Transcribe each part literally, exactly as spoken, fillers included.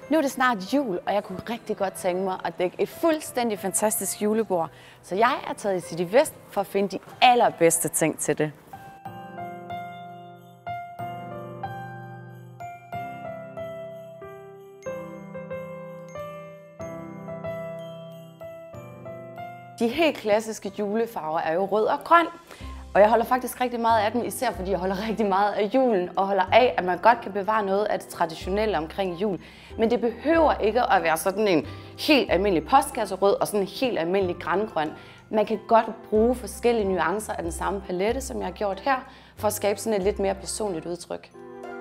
Nu er det snart jul, og jeg kunne rigtig godt tænke mig at dække et fuldstændig fantastisk julebord. Så jeg er taget i City Vest for at finde de allerbedste ting til det. De helt klassiske julefarver er jo rød og grøn. Og jeg holder faktisk rigtig meget af dem, især fordi jeg holder rigtig meget af julen og holder af, at man godt kan bevare noget af det traditionelle omkring jul. Men det behøver ikke at være sådan en helt almindelig postkasserød og sådan en helt almindelig grangrøn. Man kan godt bruge forskellige nuancer af den samme palette, som jeg har gjort her, for at skabe sådan et lidt mere personligt udtryk.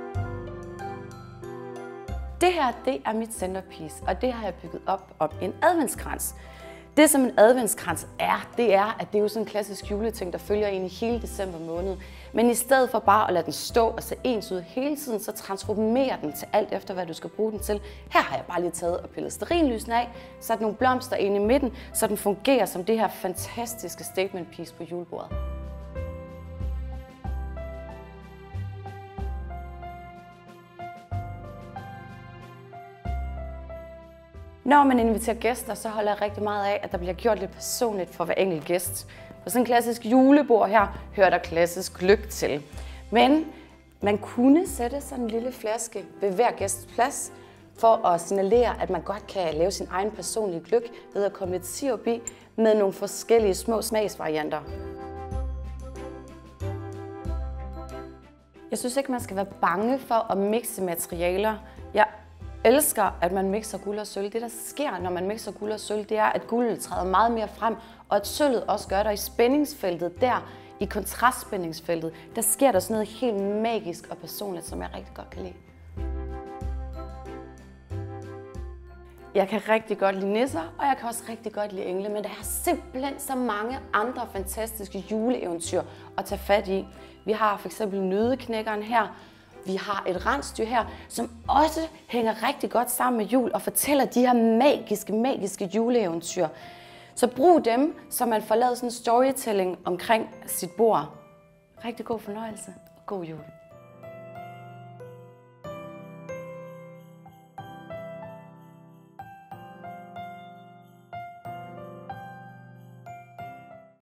Det her, det er mit centerpiece, og det har jeg bygget op om en adventskrans. Det, som en adventskrans er, det er, at det er jo sådan en klassisk juleting, der følger en i hele december måned. Men i stedet for bare at lade den stå og se ens ud hele tiden, så transformerer den til alt efter, hvad du skal bruge den til. Her har jeg bare lige taget og pillet stearinlysene af, sat nogle blomster ind i midten, så den fungerer som det her fantastiske statement piece på julebordet. Når man inviterer gæster, så holder jeg rigtig meget af, at der bliver gjort lidt personligt for hver enkelt gæst. På sådan en klassisk julebord her hører der klassisk gløgg til. Men man kunne sætte sådan en lille flaske ved hver gæsts plads, for at signalere, at man godt kan lave sin egen personlige gløgg ved at komme lidt sirup i med nogle forskellige små smagsvarianter. Jeg synes ikke, man skal være bange for at mixe materialer. Jeg elsker, at man mixer guld og sølv. Det, der sker, når man mixer guld og sølv, det er, at guldet træder meget mere frem, og at sølvet også gør der i spændingsfeltet, der i kontrastspændingsfeltet, der sker der sådan noget helt magisk og personligt, som jeg rigtig godt kan lide. Jeg kan rigtig godt lide nisser, og jeg kan også rigtig godt lide engle, men der er simpelthen så mange andre fantastiske juleeventyr at tage fat i. Vi har for eksempel nøddeknækkeren her. Vi har et rensdyr her, som også hænger rigtig godt sammen med jul og fortæller de her magiske, magiske juleeventyr. Så brug dem, så man får lavet sådan en storytelling omkring sit bord. Rigtig god fornøjelse og god jul.